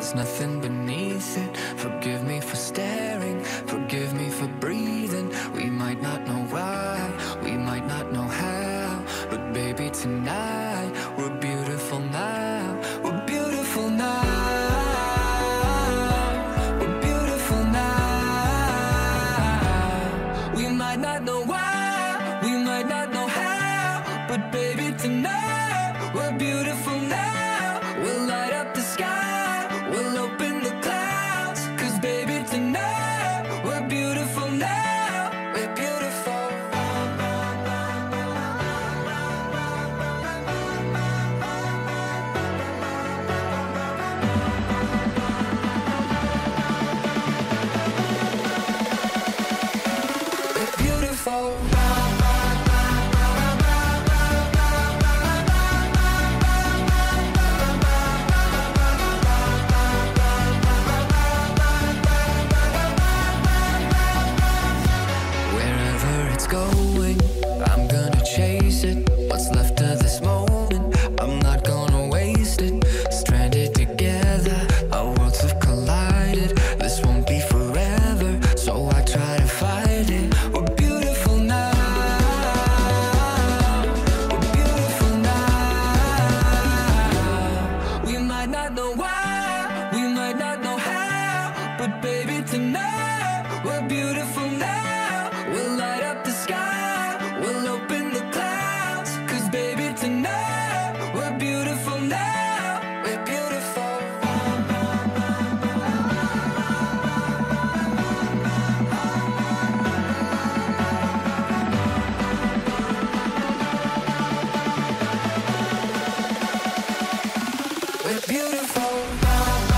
there's nothing beneath it. Forgive me for staring, forgive me for breathing. We might not know why, we might not know how, but baby tonight, we're beautiful now. We're beautiful now. We're beautiful now. We might not know why, we might not know how, but baby tonight, we're beautiful now. We'll light up the sky, we'll open the clouds, 'cause baby tonight, we're beautiful now. We're beautiful. We're beautiful. Going, I'm gonna chase it. What's left of this moment, I'm not gonna waste it. Stranded together, our worlds have collided. This won't be forever, so I try to fight it. We're beautiful now. We're beautiful now. We might not know why, we might not know how, but baby tonight, we're beautiful now. We'll light up the sky, we'll open the clouds, 'cause baby tonight, we're beautiful now. We're beautiful. We're beautiful.